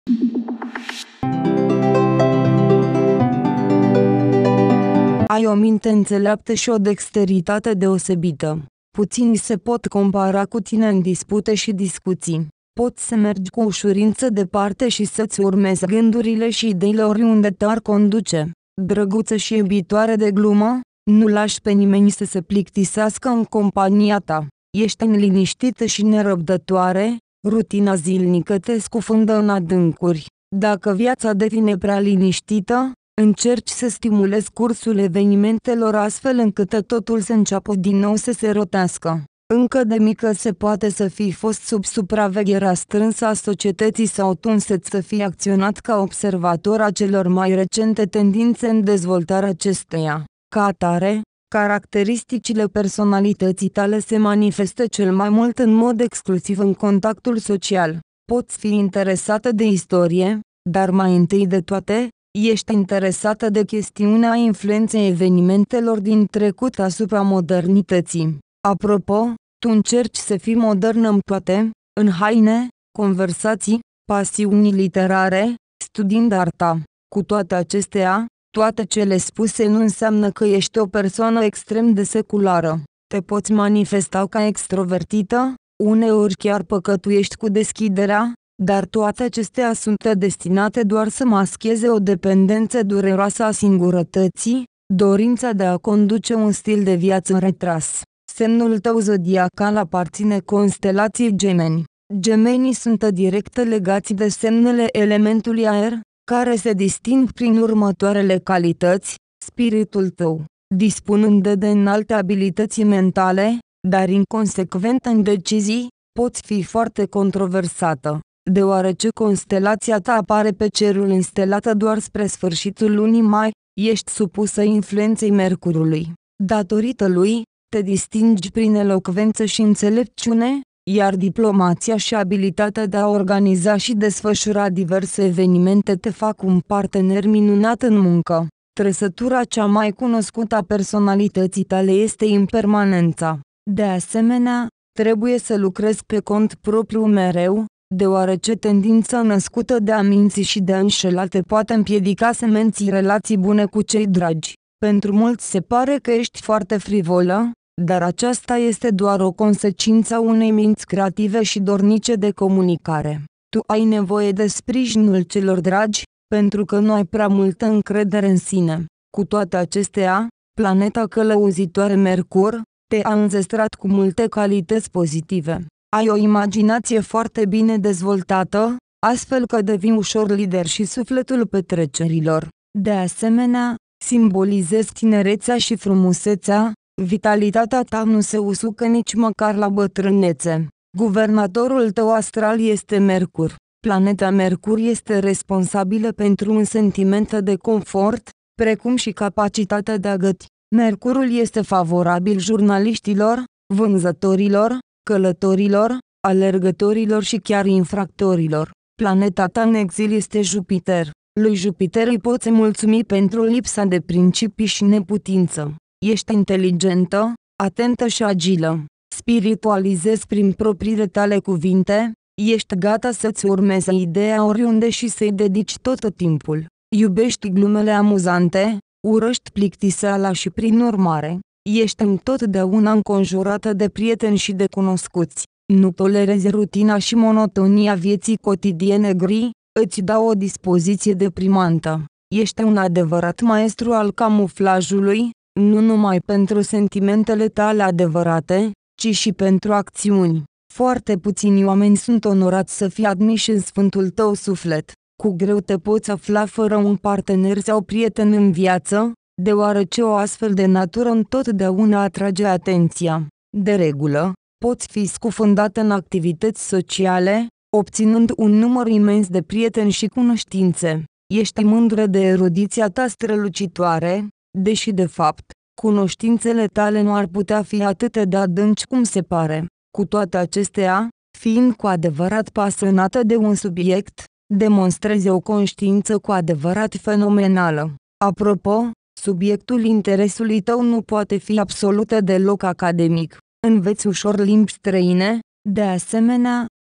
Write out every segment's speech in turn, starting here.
Ai o minte înțeleaptă și o dexteritate deosebită. Puțini se pot compara cu tine în dispute și discuții. Poți să mergi cu ușurință departe și să-ți urmezi gândurile și ideile oriunde te-ar conduce. Drăguță și iubitoare de glumă, nu lași pe nimeni să se plictisească în compania ta. Ești neliniștită și nerăbdătoare, rutina zilnică te scufundă în adâncuri. Dacă viața devine prea liniștită, încerci să stimulezi cursul evenimentelor astfel încât totul să înceapă din nou să se rotească. Încă de mică se poate să fii fost sub supravegherea strânsă a societății sau tu însăți să fii acționat ca observator a celor mai recente tendințe în dezvoltarea acesteia. Ca atare, caracteristicile personalității tale se manifestă cel mai mult în mod exclusiv în contactul social. Poți fi interesată de istorie, dar mai întâi de toate, ești interesată de chestiunea influenței evenimentelor din trecut asupra modernității. Apropo, tu încerci să fii modernă în toate, în haine, conversații, pasiuni literare, studiind arta. Cu toate acestea, toate cele spuse nu înseamnă că ești o persoană extrem de seculară. Te poți manifesta ca extrovertită, uneori chiar păcătuiești cu deschiderea, dar toate acestea sunt destinate doar să mascheze o dependență dureroasă a singurătății, dorința de a conduce un stil de viață retras. Semnul tău zodiacal aparține constelației Gemeni. Gemenii sunt direct legați de semnele elementului aer, care se disting prin următoarele calități: spiritul tău, dispunând de înalte abilități mentale, dar inconsecvent în decizii, poți fi foarte controversată. Deoarece constelația ta apare pe cerul înstelată doar spre sfârșitul lunii mai, ești supusă influenței Mercurului. Datorită lui, te distingi prin elocvență și înțelepciune, iar diplomația și abilitatea de a organiza și desfășura diverse evenimente te fac un partener minunat în muncă. Trăsătura cea mai cunoscută a personalității tale este impermanența. De asemenea, trebuie să lucrezi pe cont propriu mereu, deoarece tendința născută de a minți și de a înșela te poate împiedica să menții relații bune cu cei dragi. Pentru mulți se pare că ești foarte frivolă, dar aceasta este doar o consecință a unei minți creative și dornice de comunicare. Tu ai nevoie de sprijinul celor dragi, pentru că nu ai prea multă încredere în sine. Cu toate acestea, planeta călăuzitoare Mercur te-a înzestrat cu multe calități pozitive. Ai o imaginație foarte bine dezvoltată, astfel că devii ușor lider și sufletul petrecerilor. De asemenea, simbolizezi tinerețea și frumusețea, vitalitatea ta nu se usucă nici măcar la bătrânețe. Guvernatorul tău astral este Mercur. Planeta Mercur este responsabilă pentru un sentiment de confort, precum și capacitatea de a găti. Mercurul este favorabil jurnaliștilor, vânzătorilor, călătorilor, alergătorilor și chiar infractorilor. Planeta ta în exil este Jupiter. Lui Jupiter îi poți mulțumi pentru lipsa de principii și neputință. Ești inteligentă, atentă și agilă. Spiritualizezi prin propriile tale cuvinte, ești gata să-ți urmezi ideea oriunde și să-i dedici tot timpul. Iubești glumele amuzante, urăști plictiseala și prin urmare, ești întotdeauna înconjurată de prieteni și de cunoscuți. Nu tolerezi rutina și monotonia vieții cotidiene gri, îți dau o dispoziție deprimantă. Ești un adevărat maestru al camuflajului, nu numai pentru sentimentele tale adevărate, ci și pentru acțiuni. Foarte puțini oameni sunt onorați să fie admiși în sfântul tău suflet. Cu greu te poți afla fără un partener sau prieten în viață, deoarece o astfel de natură întotdeauna atrage atenția. De regulă, poți fi scufundată în activități sociale, obținând un număr imens de prieteni și cunoștințe. Ești mândră de erudiția ta strălucitoare, deși de fapt, cunoștințele tale nu ar putea fi atât de adânci cum se pare. Cu toate acestea, fiind cu adevărat pasionată de un subiect, demonstrezi o conștiință cu adevărat fenomenală. Apropo, subiectul interesului tău nu poate fi absolut deloc academic. Înveți ușor limbi străine, de asemenea,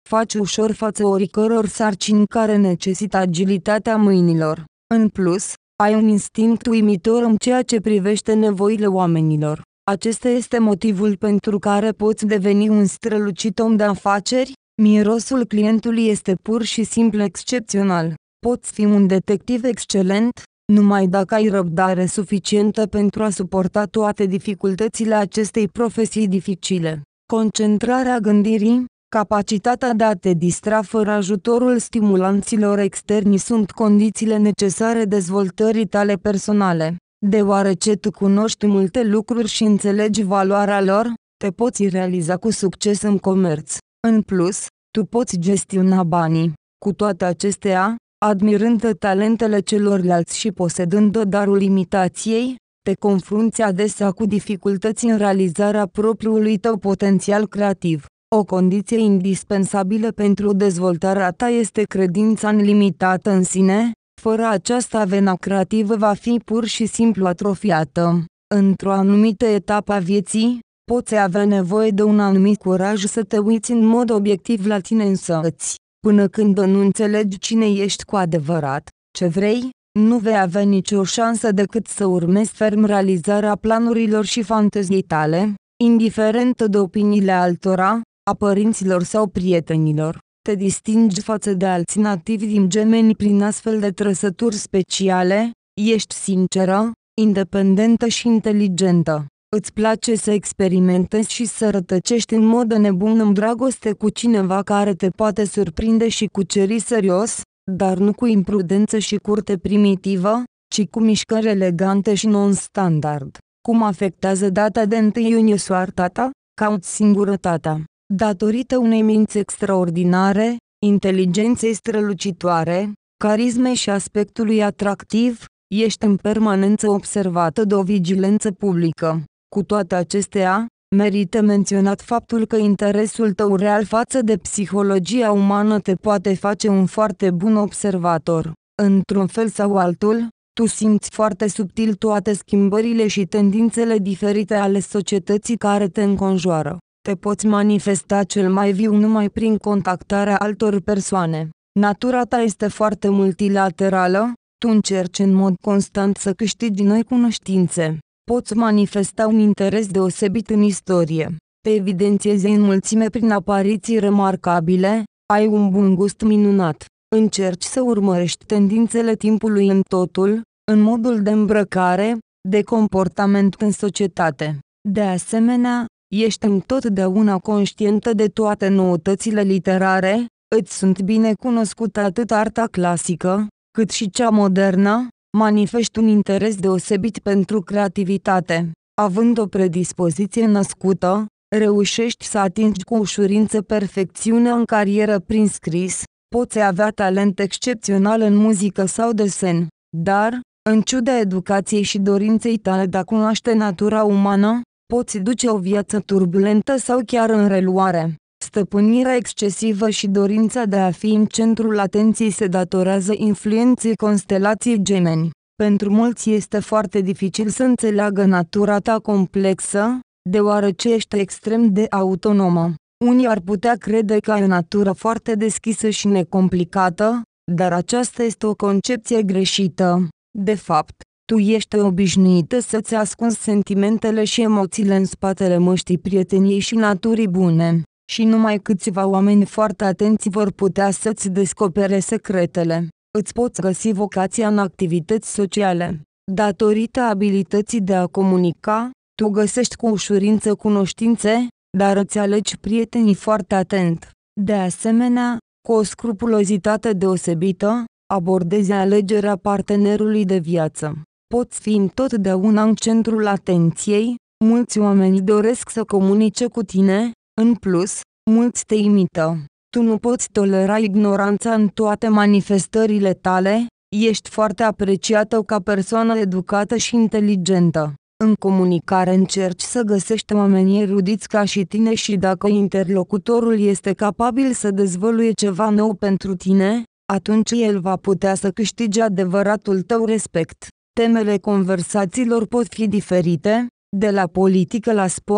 Faci ușor față oricăror sarcini care necesită agilitatea mâinilor. În plus, ai un instinct uimitor în ceea ce privește nevoile oamenilor. Acesta este motivul pentru care poți deveni un strălucit om de afaceri. Mirosul clientului este pur și simplu excepțional. Poți fi un detectiv excelent, numai dacă ai răbdare suficientă pentru a suporta toate dificultățile acestei profesii dificile. Concentrarea gândirii, capacitatea de a te distra fără ajutorul stimulanților externi sunt condițiile necesare dezvoltării tale personale. Deoarece tu cunoști multe lucruri și înțelegi valoarea lor, te poți realiza cu succes în comerț. În plus, tu poți gestiona banii. Cu toate acestea, admirând talentele celorlalți și posedând darul imitației, te confrunți adesea cu dificultăți în realizarea propriului tău potențial creativ. O condiție indispensabilă pentru dezvoltarea ta este credința nelimitată în sine. Fără aceasta, vena creativă va fi pur și simplu atrofiată. Într-o anumită etapă a vieții, poți avea nevoie de un anumit curaj să te uiți în mod obiectiv la tine însăți. Până când nu înțelegi cine ești cu adevărat, ce vrei, nu vei avea nicio șansă decât să urmezi ferm realizarea planurilor și fanteziei tale, indiferent de opiniile altora, a părinților sau prietenilor. Te distingi față de alții nativi din Gemeni prin astfel de trăsături speciale. Ești sinceră, independentă și inteligentă. Îți place să experimentezi și să rătăcești în mod nebun în dragoste cu cineva care te poate surprinde și cuceri serios, dar nu cu imprudență și curte primitivă, ci cu mișcări elegante și non-standard. Cum afectează data de 1 iunie soarta ta? Cauți singurătatea. Datorită unei minți extraordinare, inteligenței strălucitoare, carismei și aspectului atractiv, ești în permanență observată de o vigilență publică. Cu toate acestea, merită menționat faptul că interesul tău real față de psihologia umană te poate face un foarte bun observator. Într-un fel sau altul, tu simți foarte subtil toate schimbările și tendințele diferite ale societății care te înconjoară. Te poți manifesta cel mai viu numai prin contactarea altor persoane. Natura ta este foarte multilaterală, tu încerci în mod constant să câștigi noi cunoștințe. Poți manifesta un interes deosebit în istorie. Te evidențiezi în mulțime prin apariții remarcabile, ai un bun gust minunat. Încerci să urmărești tendințele timpului în totul, în modul de îmbrăcare, de comportament în societate. De asemenea, ești întotdeauna conștientă de toate noutățile literare, îți sunt bine cunoscute atât arta clasică, cât și cea modernă, manifesti un interes deosebit pentru creativitate. Având o predispoziție născută, reușești să atingi cu ușurință perfecțiunea în carieră prin scris, poți avea talent excepțional în muzică sau desen, dar, în ciuda educației și dorinței tale de a cunoaște natura umană, poți duce o viață turbulentă sau chiar în reluare. Stăpânirea excesivă și dorința de a fi în centrul atenției se datorează influenței constelației Gemeni. Pentru mulți este foarte dificil să înțeleagă natura ta complexă, deoarece ești extrem de autonomă. Unii ar putea crede că ai o natură foarte deschisă și necomplicată, dar aceasta este o concepție greșită. De fapt, tu ești obișnuită să-ți ascunzi sentimentele și emoțiile în spatele măștii prieteniei și naturii bune, și numai câțiva oameni foarte atenți vor putea să-ți descopere secretele. Îți poți găsi vocația în activități sociale. Datorită abilității de a comunica, tu găsești cu ușurință cunoștințe, dar îți alegi prietenii foarte atent. De asemenea, cu o scrupulozitate deosebită, abordezi alegerea partenerului de viață. Poți fi întotdeauna în centrul atenției, mulți oameni doresc să comunice cu tine, în plus, mulți te imită. Tu nu poți tolera ignoranța în toate manifestările tale, ești foarte apreciată ca persoană educată și inteligentă. În comunicare încerci să găsești oameni erudiți ca și tine și dacă interlocutorul este capabil să dezvăluie ceva nou pentru tine, atunci el va putea să câștige adevăratul tău respect. Temele conversațiilor pot fi diferite, de la politică la sport,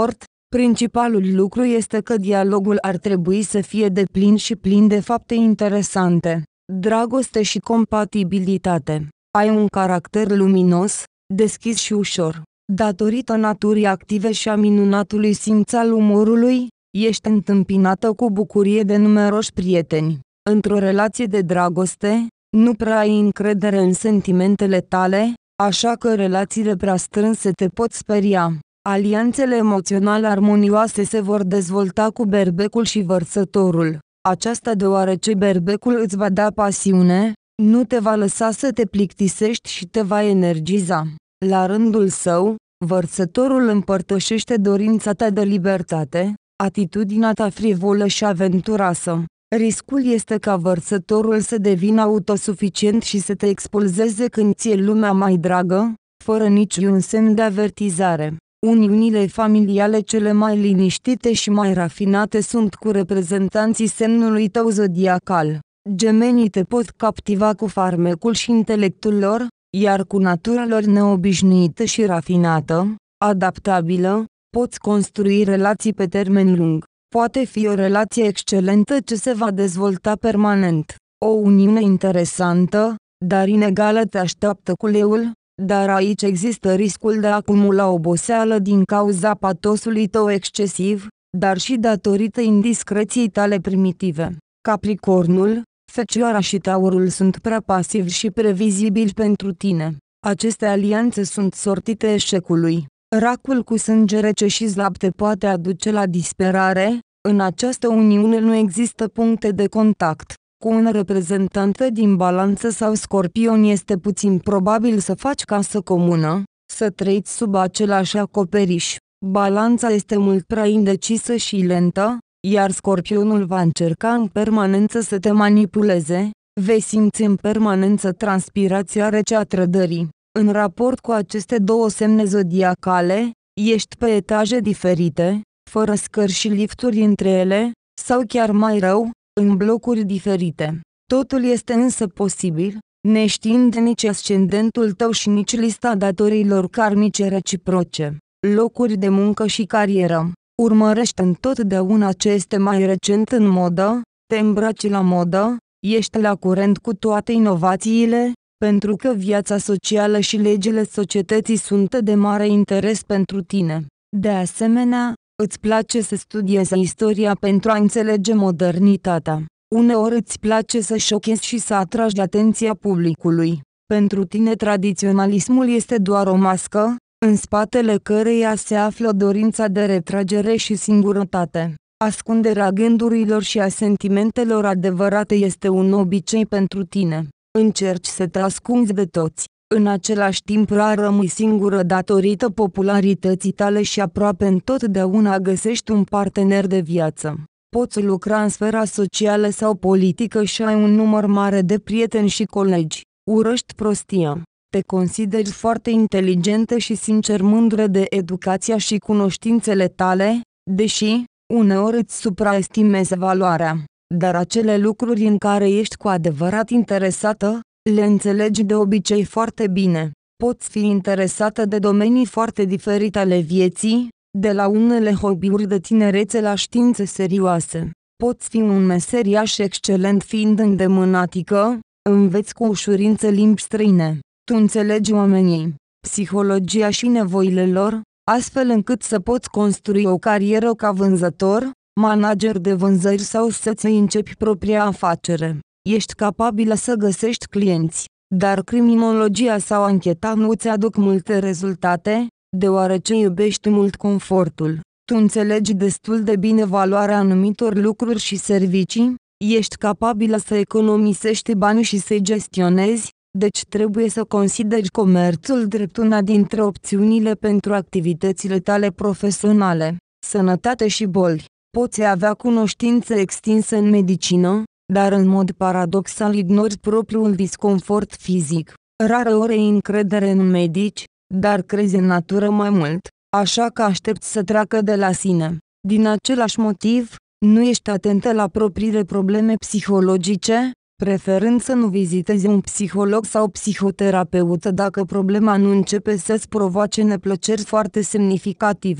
Principalul lucru este că dialogul ar trebui să fie deplin și plin de fapte interesante, dragoste și compatibilitate. Ai un caracter luminos, deschis și ușor. Datorită naturii active și a minunatului simț al umorului, ești întâmpinată cu bucurie de numeroși prieteni. Într-o relație de dragoste, nu prea ai încredere în sentimentele tale, așa că relațiile prea strânse te pot speria. Alianțele emoționale armonioase se vor dezvolta cu berbecul și vărsătorul. Aceasta deoarece berbecul îți va da pasiune, nu te va lăsa să te plictisești și te va energiza. La rândul său, vărsătorul împărtășește dorința ta de libertate, atitudinea ta frivolă și aventuroasă. Riscul este ca vărsătorul să devină autosuficient și să te expulzeze când ți-e lumea mai dragă, fără niciun semn de avertizare. Uniunile familiale cele mai liniștite și mai rafinate sunt cu reprezentanții semnului tău zodiacal. Gemenii te pot captiva cu farmecul și intelectul lor, iar cu natura lor neobișnuită și rafinată, adaptabilă, poți construi relații pe termen lung. Poate fi o relație excelentă ce se va dezvolta permanent. O uniune interesantă, dar inegală te așteaptă cu leul, dar aici există riscul de a acumula oboseală din cauza patosului tău excesiv, dar și datorită indiscreției tale primitive. Capricornul, Fecioara și Taurul sunt prea pasivi și previzibili pentru tine. Aceste alianțe sunt sortite eșecului. Racul cu sânge rece și slab te poate aduce la disperare. În această uniune nu există puncte de contact. Cu un reprezentant din Balanță sau Scorpion este puțin probabil să faci casă comună, să trăiți sub același acoperiș. Balanța este mult prea indecisă și lentă, iar Scorpionul va încerca în permanență să te manipuleze, vei simți în permanență transpirația rece a trădării. În raport cu aceste două semne zodiacale, ești pe etaje diferite, fără scări și lifturi între ele, sau chiar mai rău, în blocuri diferite. Totul este însă posibil, neștiind nici ascendentul tău și nici lista datoriilor karmice reciproce. Locuri de muncă și carieră. Urmărește întotdeauna ce este mai recent în modă, te îmbraci la modă, ești la curent cu toate inovațiile, pentru că viața socială și legile societății sunt de mare interes pentru tine. De asemenea, îți place să studiezi istoria pentru a înțelege modernitatea. Uneori îți place să șochezi și să atragi atenția publicului. Pentru tine tradiționalismul este doar o mască, în spatele căreia se află dorința de retragere și singurătate. Ascunderea gândurilor și a sentimentelor adevărate este un obicei pentru tine. Încerci să te ascunzi de toți. În același timp rar rămâi singură datorită popularității tale și aproape întotdeauna găsești un partener de viață. Poți lucra în sfera socială sau politică și ai un număr mare de prieteni și colegi. Urăști prostia. Te consideri foarte inteligentă și sincer mândră de educația și cunoștințele tale, deși, uneori îți supraestimezi valoarea. Dar acele lucruri în care ești cu adevărat interesată, le înțelegi de obicei foarte bine. Poți fi interesată de domenii foarte diferite ale vieții, de la unele hobby-uri de tinerețe la științe serioase. Poți fi un meseriaș excelent fiind îndemânatică, înveți cu ușurință limbi străine. Tu înțelegi oamenii, psihologia și nevoile lor, astfel încât să poți construi o carieră ca vânzător, manager de vânzări sau să-ți începi propria afacere. Ești capabilă să găsești clienți, dar criminologia sau ancheta nu îți aduc multe rezultate, deoarece iubești mult confortul. Tu înțelegi destul de bine valoarea anumitor lucruri și servicii, ești capabilă să economisești bani și să-i gestionezi, deci trebuie să consideri comerțul drept una dintre opțiunile pentru activitățile tale profesionale. Sănătate și boli. Poți avea cunoștințe extinse în medicină, dar în mod paradoxal ignori propriul disconfort fizic. Rareori ai încredere în medici, dar crezi în natură mai mult, așa că aștepți să treacă de la sine. Din același motiv, nu ești atentă la propriile probleme psihologice, preferând să nu vizitezi un psiholog sau psihoterapeut dacă problema nu începe să-ți provoace neplăceri foarte semnificative.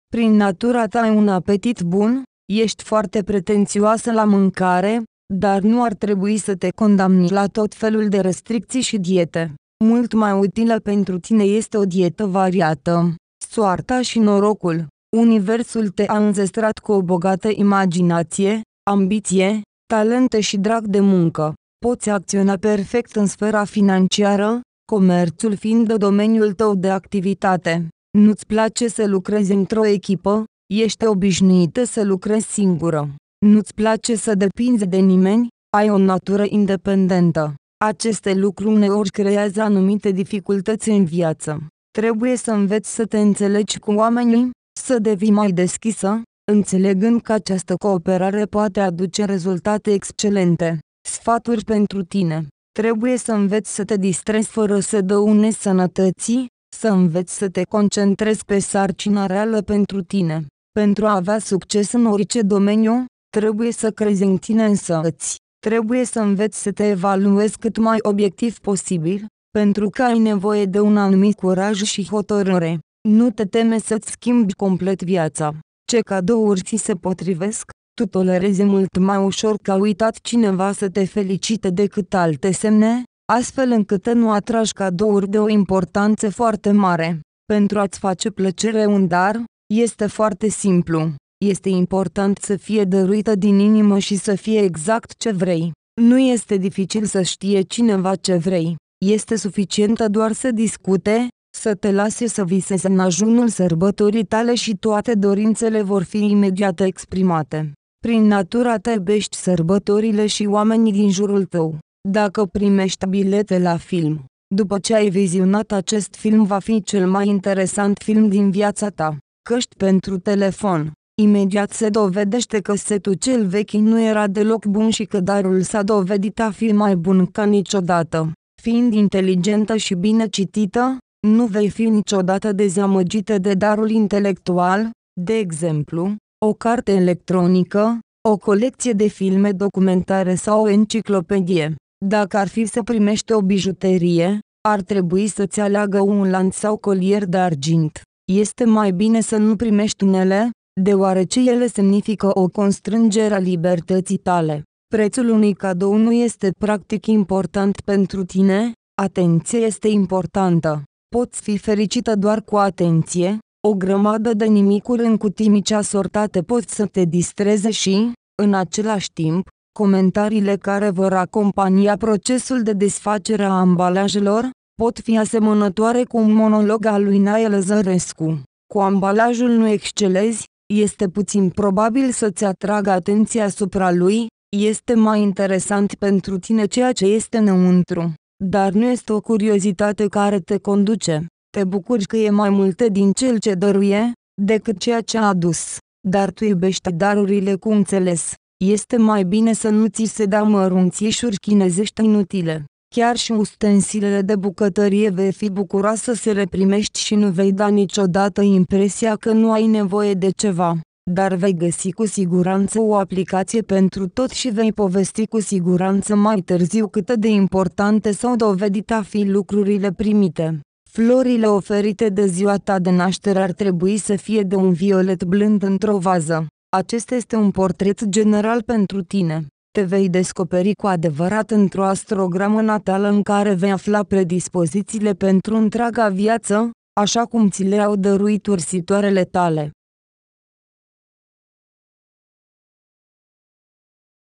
Prin natura ta ai un apetit bun, ești foarte pretențioasă la mâncare, dar nu ar trebui să te condamni la tot felul de restricții și diete. Mult mai utilă pentru tine este o dietă variată. Soarta și norocul. Universul te-a înzestrat cu o bogată imaginație, ambiție, talente și drag de muncă. Poți acționa perfect în sfera financiară, comerțul fiind domeniul tău de activitate. Nu-ți place să lucrezi într-o echipă, ești obișnuită să lucrezi singură. Nu-ți place să depinzi de nimeni, ai o natură independentă. Aceste lucruri uneori creează anumite dificultăți în viață. Trebuie să înveți să te înțelegi cu oamenii, să devii mai deschisă, înțelegând că această cooperare poate aduce rezultate excelente. Sfaturi pentru tine. Trebuie să înveți să te distrezi fără să dăunezi sănătății, să înveți să te concentrezi pe sarcina reală pentru tine. Pentru a avea succes în orice domeniu, trebuie să crezi în tine însăți. Trebuie să înveți să te evaluezi cât mai obiectiv posibil, pentru că ai nevoie de un anumit curaj și hotărâre. Nu te teme să-ți schimbi complet viața. Ce cadouri ți se potrivesc? Tu tolerezi mult mai ușor că a uitat cineva să te felicite decât alte semne, astfel încât nu atragi cadouri de o importanță foarte mare. Pentru a-ți face plăcere un dar, este foarte simplu. Este important să fie dăruită din inimă și să fie exact ce vrei. Nu este dificil să știe cineva ce vrei. Este suficientă doar să discute, să te lase să visezi în ajunul sărbătorii tale și toate dorințele vor fi imediat exprimate. Prin natura ta iubești sărbătorile și oamenii din jurul tău. Dacă primești bilete la film, după ce ai vizionat acest film va fi cel mai interesant film din viața ta. Căști pentru telefon. Imediat se dovedește că setul cel vechi nu era deloc bun și că darul s-a dovedit a fi mai bun ca niciodată. Fiind inteligentă și bine citită, nu vei fi niciodată dezamăgită de darul intelectual, de exemplu, o carte electronică, o colecție de filme documentare sau o enciclopedie. Dacă ar fi să primești o bijuterie, ar trebui să-ți aleagă un lanț sau colier de argint. Este mai bine să nu primești unele, deoarece ele semnifică o constrângere a libertății tale. Prețul unui cadou nu este practic important pentru tine, atenția este importantă. Poți fi fericită doar cu atenție, o grămadă de nimicuri în cutii mici asortate pot să te distreze și, în același timp, comentariile care vor acompania procesul de desfacere a ambalajelor, pot fi asemănătoare cu un monolog al lui Nae Lăzărescu. Cu ambalajul nu excelezi, este puțin probabil să-ți atragă atenția asupra lui, este mai interesant pentru tine ceea ce este înăuntru. Dar nu este o curiozitate care te conduce. Te bucuri că e mai multe din cel ce dăruie, decât ceea ce a adus. Dar tu iubești darurile cu înțeles. Este mai bine să nu ți se dea mărunțișuri chinezești inutile. Chiar și ustensilele de bucătărie vei fi bucuroasă să le primești și nu vei da niciodată impresia că nu ai nevoie de ceva. Dar vei găsi cu siguranță o aplicație pentru tot și vei povesti cu siguranță mai târziu cât de importante s-au dovedit a fi lucrurile primite. Florile oferite de ziua ta de naștere ar trebui să fie de un violet blând într-o vază. Acesta este un portret general pentru tine. Te vei descoperi cu adevărat într-o astrogramă natală în care vei afla predispozițiile pentru întreaga viață, așa cum ți le-au dăruit ursitoarele tale.